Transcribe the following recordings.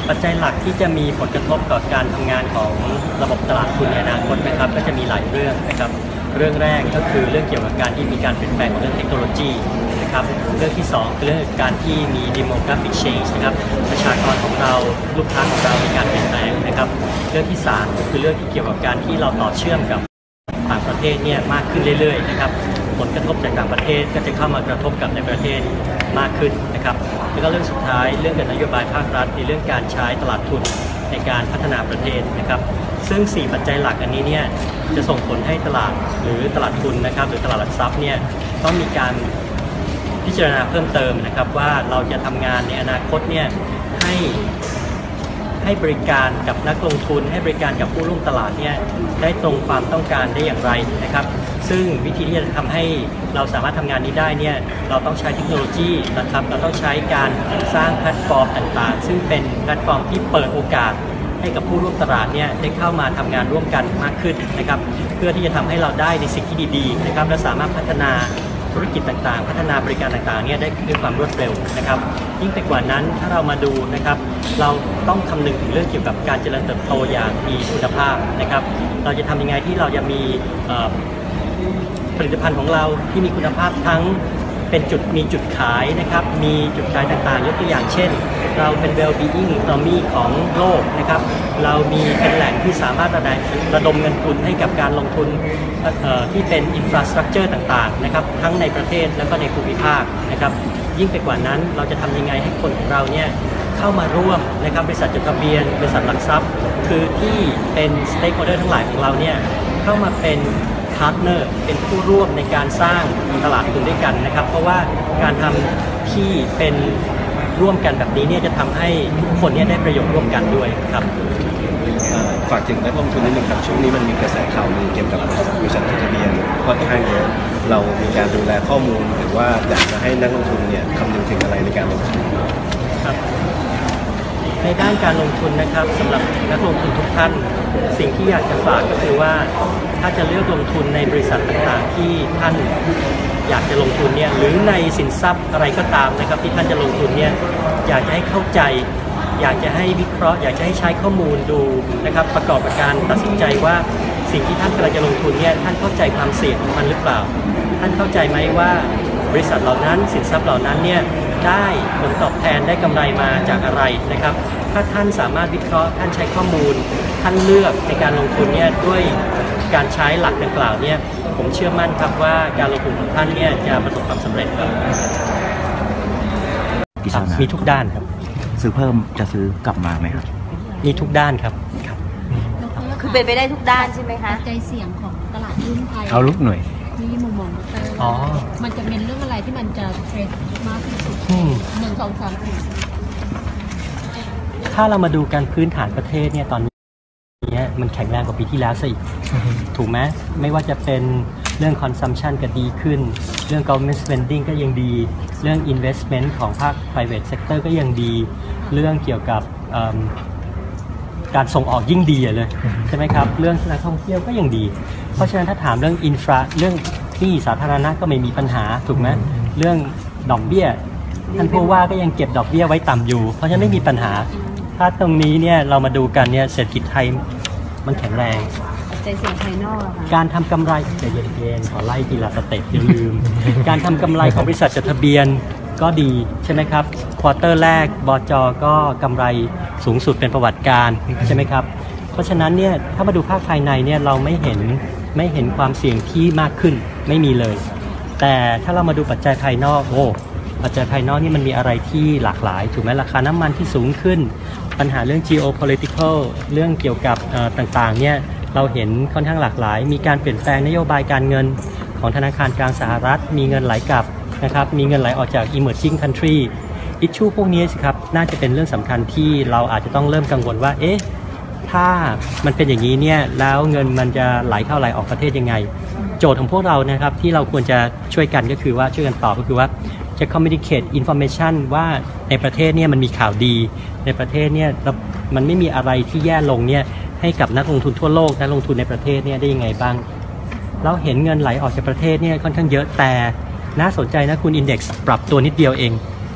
ปัจจัยหลักที่จะมีผลกระทบต่อการทำงานของระบบตลาดทุนในอนาคตนะครับก็จะมีหลายเรื่องนะครับเรื่องแรกก็คือเรื่องเกี่ยวกับการที่มีการเปลี่ยนแปลงของเรื่องเทคโนโลยีนะครับเรื่องที่2คือเรื่องการที่มี demographic change นะครับประชากรของเราลูกค้าของเรามีการเปลี่ยนแปลงนะครับเรื่องที่3ก็คือเรื่องที่เกี่ยวกับการที่เราต่อเชื่อมกับต่างประเทศเนี่ยมากขึ้นเรื่อยๆนะครับผลกระทบจากต่างประเทศก็จะเข้ามากระทบกับในประเทศมากขึ้นนะครับแล้วก็เรื่องสุดท้ายเรื่องการนโยบายภาครัฐในเรื่องการใช้ตลาดทุนในการพัฒนาประเทศนะครับซึ่ง4ปัจจัยหลักอันนี้เนี่ยจะส่งผลให้ตลาดหรือตลาดทุนนะครับหรือตลาดหลักทรัพย์เนี่ยต้องมีการพิจารณาเพิ่มเติมนะครับว่าเราจะทำงานในอนาคตเนี่ยให้บริการกับนักลงทุนให้บริการกับผู้ร่วมตลาดเนี่ยได้ตรงความต้องการได้อย่างไรนะครับซึ่งวิธีที่จะทำให้เราสามารถทำงานนี้ได้เนี่ยเราต้องใช้เทคโนโลยีนะครับเราต้องใช้การสร้างแพลตฟอร์มต่างๆซึ่งเป็นแพลตฟอร์มที่เปิดโอกาสให้กับผู้ร่วมตลาดเนี่ยได้เข้ามาทำงานร่วมกันมากขึ้นนะครับเพื่อที่จะทำให้เราได้ในสิ่งที่ดีๆนะครับและสามารถพัฒนาธุรกิจต่างๆพัฒนาบริการต่างๆเนี่ยได้ด้วยความรวดเร็วนะครับยิ่งไปกว่านั้นถ้าเรามาดูนะครับเราต้องคำนึงถึงเรื่องเกี่ยวกับการเจริญเติบโตอย่างมีคุณภาพนะครับเราจะทำยังไงที่เราจะมีผลิตภัณฑ์ของเราที่มีคุณภาพทั้งเป็นมีจุดขายนะครับมีจุดขายต่างๆยกตัวอย่างเช่นเราเป็น well-being economy ของโลกนะครับเรามีเป็นแหล่งที่สามารถระดมเงินทุนให้กับการลงทุนที่เป็น infrastructure ต่างๆนะครับทั้งในประเทศแล้วก็ในภูมิภาคนะครับยิ่งไปกว่านั้นเราจะทำยังไงให้คนของเราเนี่ยเข้ามาร่วมนะครับบริษัทจดทะเบียนบริษัทหลักทรัพย์คือที่เป็น stakeholder ทั้งหลายของเราเนี่ยเข้ามาเป็นพาร์ทเนอร์เป็นผู้ร่วมในการสร้างตลาดทุนด้วยกันนะครับเพราะว่าการทำที่เป็นร่วมกันแบบนี้เนี่ยจะทำให้ทุกคนเนี่ยได้ประโยชน์ร่วมกันด้วยครับฝากถึงนักลงทุนนิดนึงครับช่วงนี้มันมีกระแสข่าวลือเกี่ยวกับบริษัทจดทะเบียนค่อนข้างเยอะเรามีการดูแลข้อมูลหรือว่าอยากจะให้นักลงทุนเนี่ยคำนึงถึงอะไรในการลงทุนครับในด้านการลงทุนนะครับสำหรับนักลงทุนทุกท่านสิ่งที่อยากจะฝากก็คือว่าถ้าจะเลือกลงทุนในบริษัทต่างๆที่ท่านอยากจะลงทุนเนี่ยหรือในสินทรัพย์อะไรก็ตามนะครับที่ท่านจะลงทุนเนี่ยอยากจะให้เข้าใจอยากจะให้วิเคราะห์อยากจะให้ใช้ข้อมูลดูนะครับประกอบกับการตัดสินใจว่าสิ่งที่ท่านกำลังจะลงทุนเนี่ยท่านเข้าใจความเสี่ยงของมันหรือเปล่าท่านเข้าใจไหมว่าบริษัทเหล่านั้นสินทรัพย์เหล่านั้นเนี่ยได้ผลตอบแทนได้กำไรมาจากอะไรนะครับถ้าท่านสามารถวิเคราะห์ท่านใช้ข้อมูลท่านเลือกในการลงทุนเนี่ยด้วยการใช้หลักดังกล่าวเนี่ยผมเชื่อมั่นครับว่าการลงทุนของท่านเนี่ยจะประสบความสำเร็จครับมีทุกด้านครับซื้อเพิ่มจะซื้อกลับมาไหมครับมีทุกด้านครับคือเป็นไปได้ทุกด้านใช่ไหมคะใจเสียงของตลาดหุ้นไทยเอาลุกหน่อยที่มุมมองมันจะเป็นเรื่องอะไรที่มันจะเทรนด์มากที่สุด1 2 3 4 ถ้าเรามาดูการพื้นฐานประเทศเนี่ยตอนนี้มันแข็งแรงกว่าปีที่แล้วซะอีกถูกไหมไม่ว่าจะเป็นเรื่อง consumption ก็ดีขึ้นเรื่อง government spending ก็ยังดีเรื่อง investment ของภาค private sector ก็ยังดีเรื่องเกี่ยวกับการส่งออกยิ่งดีเลยใช่ไหมครับเรื่องนักท่องเที่ยวก็ยังดีเพราะฉะนั้นถ้าถามเรื่อง infra เรื่องที่สาธารณะก็ไม่มีปัญหาถูกไหมเรื่องดอกเบี้ยท่านผู้ว่าก็ยังเก็บดอกเบี้ยไว้ต่ำอยู่เพราะฉะนั้นไม่มีปัญหาถ้าตรงนี้เนี่ยเรามาดูกันเนี่ยเศรษฐกิจไทยมันแข็งแรงใจเสียงภายนอกการทำกำไรใจเย็นๆขอไล่ทีละสเต็ปอย่าลืมการทำกำไรของบริษัทจดทะเบียนก็ดีใช่ไหมครับควอเตอร์แรกบจ.ก็กำไรสูงสุดเป็นประวัติการใช่ไหมครับเพราะฉะนั้นเนี่ยถ้ามาดูภาคภายในเนี่ยเราไม่เห็นความเสี่ยงที่มากขึ้นไม่มีเลยแต่ถ้าเรามาดูปัจจัยภายนอกปัจจัยภายนอกนี่มันมีอะไรที่หลากหลายถูกไหมราคาน้ำมันที่สูงขึ้นปัญหาเรื่อง geopolitical เรื่องเกี่ยวกับต่างๆเนี่ยเราเห็นค่อนข้างหลากหลายมีการเปลี่ยนแปลงนโยบายการเงินของธนาคารกลางสหรัฐมีเงินไหลกลับนะครับมีเงินไหลออกจาก emerging country issue พวกนี้สิครับน่าจะเป็นเรื่องสำคัญที่เราอาจจะต้องเริ่มกังวลว่าถ้ามันเป็นอย่างนี้เนี่ยแล้วเงินมันจะไหลเข้าไหลออกประเทศยังไงโจทย์ของพวกเรานะครับที่เราควรจะช่วยกันก็คือว่าช่วยกันตอบก็คือว่าจะ communicate information ว่าในประเทศเนี่ยมันมีข่าวดีในประเทศเนี่ยมันไม่มีอะไรที่แย่ลงเนี่ยให้กับนักลงทุนทั่วโลกนักลงทุนในประเทศเนี่ยได้ยังไงบ้างเราเห็นเงินไหลออกจากประเทศเนี่ยค่อนข้างเยอะแต่น่าสนใจนะคุณ Index ปรับตัวนิดเดียวเอง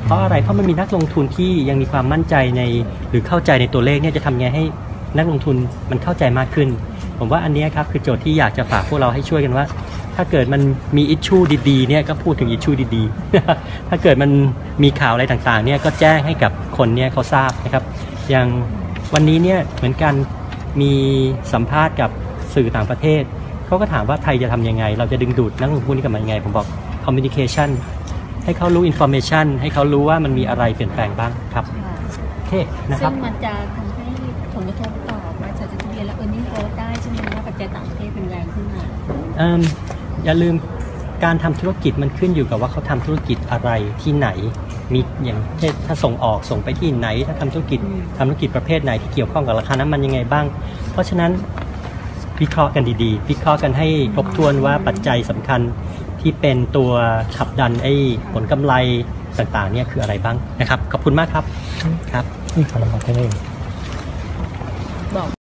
เพราะอะไรเพราะมันมีนักลงทุนที่ยังมีความมั่นใจในหรือเข้าใจในตัวเลขเนี่ยจะทำไงให้นักลงทุนมันเข้าใจมากขึ้นผมว่าอันนี้ครับคือโจทย์ที่อยากจะฝากพวกเราให้ช่วยกันว่าถ้าเกิดมันมีอิชชูดีๆเนี่ยก็พูดถึงอิชชูดีๆ ถ้าเกิดมันมีข่าวอะไรต่างๆเนี่ยก็แจ้งให้กับคนเนี่ยเขาทราบนะครับอย่างวันนี้เนี่ยเหมือนกันมีสัมภาษณ์กับสื่อต่างประเทศเขาก็ถามว่าไทยจะทำยังไงเราจะดึงดูดนักลงทุนนี้กลับมายังไงผมบอก communication ให้เขารู้ information ให้เขารู้ว่ามันมีอะไรเปลี่ยนแปลงบ้างครับโอเคนะคซึ่รับงมันจะทำให้ผลกระทบต่อบริษัทจดทะเบียนและ earning growth ได้ใช่ไหมคะว่าปัจจัยต่างประเทศเป็นแรงขึ้นมาอย่าลืมการทำธุรกิจมันขึ้นอยู่กับว่าเขาทำธุรกิจอะไรที่ไหนมีอย่างเช่นถ้าส่งออกส่งไปที่ไหนถ้าทำธุรกิจประเภทไหนที่เกี่ยวข้องกับราคาน้ำมันยังไงบ้างเพราะฉะนั้นวิเคราะห์กันดีๆวิเคราะห์กันให้ครบถ้วนว่าปัจจัยสำคัญที่เป็นตัวขับดันผลกำไรต่างๆเนี่ยคืออะไรบ้างนะครับขอบคุณมากครับครับนี่ขอลองมาแค่นี้